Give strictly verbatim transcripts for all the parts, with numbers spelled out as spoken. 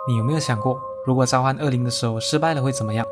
你有没有想过，如果召唤恶灵的时候失败了会怎么样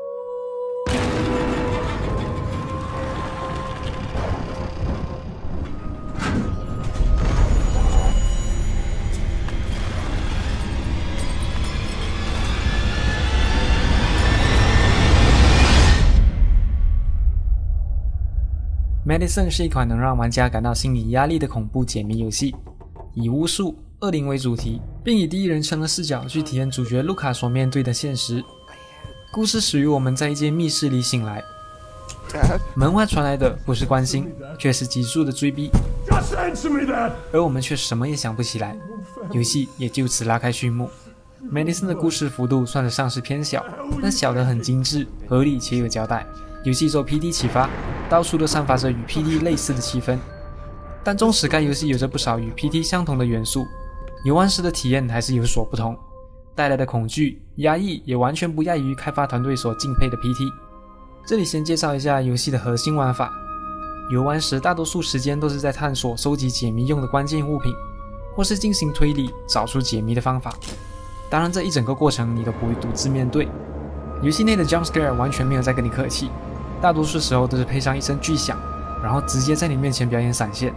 ？Medicine 是一款能让玩家感到心理压力的恐怖解谜游戏，以巫术、恶灵为主题，并以第一人称的视角去体验主角卢卡所面对的现实。故事始于我们在一间密室里醒来，门外传来的不是关心，却是急速的追逼，而我们却什么也想不起来，游戏也就此拉开序幕。Medicine 的故事幅度算得上是偏小，但小得很精致、合理且有交代。游戏受 P D 启发，到处都散发着与 P D 类似的气氛，但纵使该游戏有着不少与 P D 相同的元素，游玩时的体验还是有所不同，带来的恐惧、压抑也完全不亚于开发团队所敬佩的 P T。这里先介绍一下游戏的核心玩法，游玩时大多数时间都是在探索收集解谜用的关键物品，或是进行推理找出解谜的方法。当然这一整个过程你都不会独自面对，游戏内的 jump scare 完全没有在跟你客气，大多数时候都是配上一声巨响，然后直接在你面前表演闪现。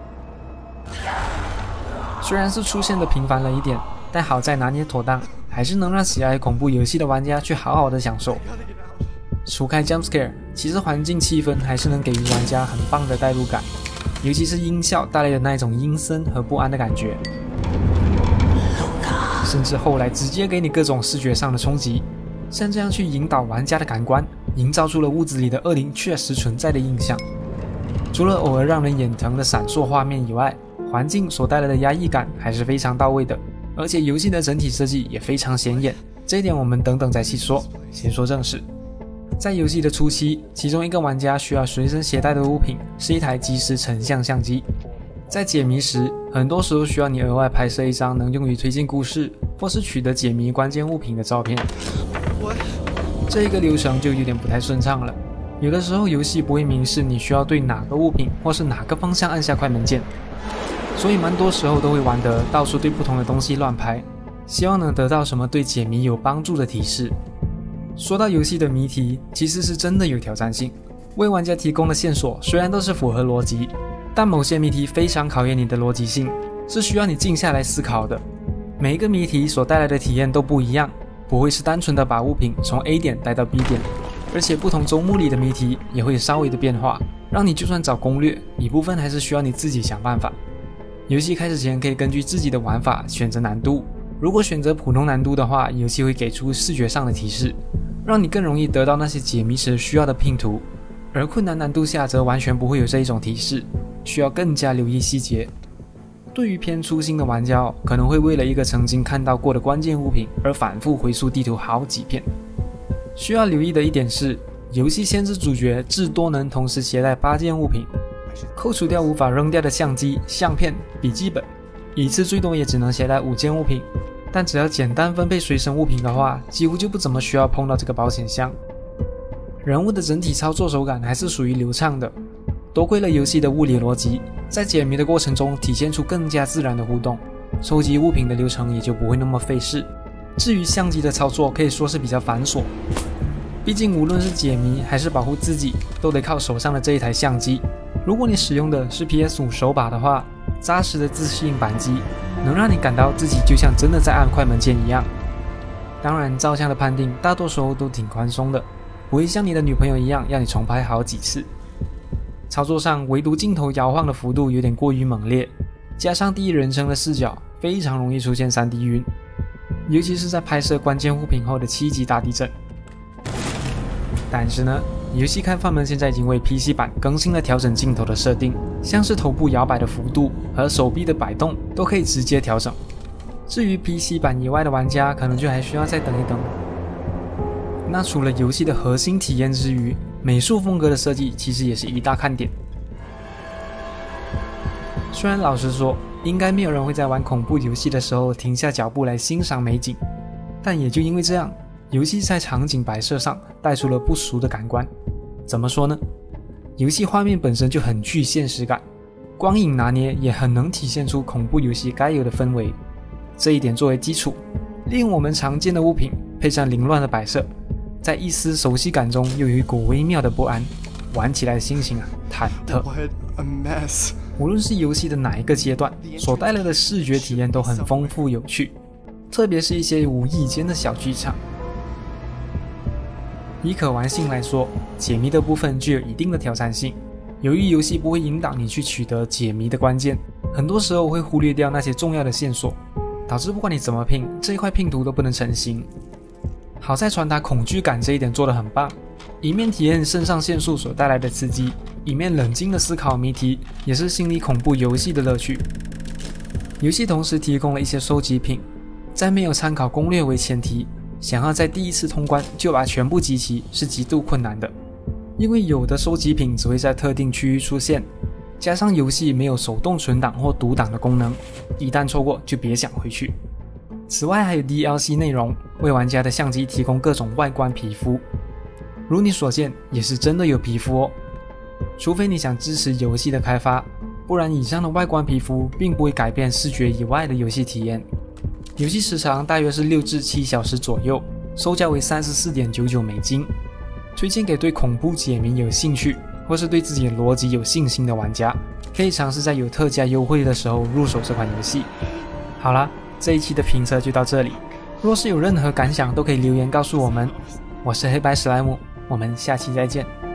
虽然是出现的频繁了一点，但好在拿捏妥当，还是能让喜爱恐怖游戏的玩家去好好的享受。除开 jump scare， 其实环境气氛还是能给予玩家很棒的代入感，尤其是音效带来的那种阴森和不安的感觉，甚至后来直接给你各种视觉上的冲击，像这样去引导玩家的感官，营造出了屋子里的恶灵确实存在的印象。除了偶尔让人眼疼的闪烁画面以外，环境所带来的压抑感还是非常到位的，而且游戏的整体设计也非常显眼，这一点我们等等再细说。先说正事，在游戏的初期，其中一个玩家需要随身携带的物品是一台即时成像相机。在解谜时，很多时候需要你额外拍摄一张能用于推进故事或是取得解谜关键物品的照片。这一个流程就有点不太顺畅了，有的时候游戏不会明示你需要对哪个物品或是哪个方向按下快门键，所以蛮多时候都会玩得到处对不同的东西乱拍，希望能得到什么对解谜有帮助的提示。说到游戏的谜题，其实是真的有挑战性，为玩家提供的线索虽然都是符合逻辑，但某些谜题非常考验你的逻辑性，是需要你静下来思考的。每一个谜题所带来的体验都不一样，不会是单纯的把物品从 A 点带到 B 点，而且不同周目里的谜题也会有稍微的变化，让你就算找攻略，一部分还是需要你自己想办法。游戏开始前可以根据自己的玩法选择难度，如果选择普通难度的话，游戏会给出视觉上的提示，让你更容易得到那些解谜时需要的拼图，而困难难度下则完全不会有这一种提示，需要更加留意细节。对于偏粗心的玩家哦，可能会为了一个曾经看到过的关键物品而反复回溯地图好几遍。需要留意的一点是，游戏限制主角至多能同时携带八件物品，扣除掉无法扔掉的相机、相片、笔记本，一次最多也只能携带五件物品，但只要简单分配随身物品的话，几乎就不怎么需要碰到这个保险箱。人物的整体操作手感还是属于流畅的，多亏了游戏的物理逻辑，在解谜的过程中体现出更加自然的互动，收集物品的流程也就不会那么费事。至于相机的操作可以说是比较繁琐，毕竟无论是解谜还是保护自己，都得靠手上的这一台相机。如果你使用的是 P S 五 手把的话，扎实的自适应扳机能让你感到自己就像真的在按快门键一样。当然照相的判定大多时候都挺宽松的，不会像你的女朋友一样让你重拍好几次。操作上唯独镜头摇晃的幅度有点过于猛烈，加上第一人称的视角，非常容易出现 三 D 晕，尤其是在拍摄关键物品后的七级大地震。但是呢，游戏开发们现在已经为 P C 版更新了调整镜头的设定，像是头部摇摆的幅度和手臂的摆动都可以直接调整。至于 P C 版以外的玩家，可能就还需要再等一等。那除了游戏的核心体验之余，美术风格的设计其实也是一大看点。虽然老实说，应该没有人会在玩恐怖游戏的时候停下脚步来欣赏美景，但也就因为这样，游戏在场景摆设上带出了不俗的感官。怎么说呢？游戏画面本身就很具现实感，光影拿捏也很能体现出恐怖游戏该有的氛围。这一点作为基础， 利用我们常见的物品配上凌乱的摆设，在一丝熟悉感中又有一股微妙的不安，玩起来的心情啊忐忑。 What a mess. 无论是游戏的哪一个阶段，所带来的视觉体验都很丰富有趣，特别是一些无意间的小剧场。以可玩性来说，解谜的部分具有一定的挑战性。由于游戏不会引导你去取得解谜的关键，很多时候会忽略掉那些重要的线索，导致不管你怎么拼，这一块拼图都不能成型。好在传达恐惧感这一点做得很棒，一面体验肾上腺素所带来的刺激，一面冷静的思考谜题，也是心理恐怖游戏的乐趣。游戏同时提供了一些收集品，在没有参考攻略为前提，想要在第一次通关就把全部集齐是极度困难的，因为有的收集品只会在特定区域出现，加上游戏没有手动存档或读档的功能，一旦错过就别想回去。此外还有 D L C 内容，为玩家的相机提供各种外观皮肤，如你所见也是真的有皮肤哦。除非你想支持游戏的开发，不然以上的外观皮肤并不会改变视觉以外的游戏体验。游戏时长大约是六至七小时左右，售价为 三十四点九九美金，推荐给对恐怖解谜有兴趣或是对自己的逻辑有信心的玩家，可以尝试在有特价优惠的时候入手这款游戏。好啦，这一期的评测就到这里，若是有任何感想都可以留言告诉我们。我是黑白史莱姆，我们下期再见。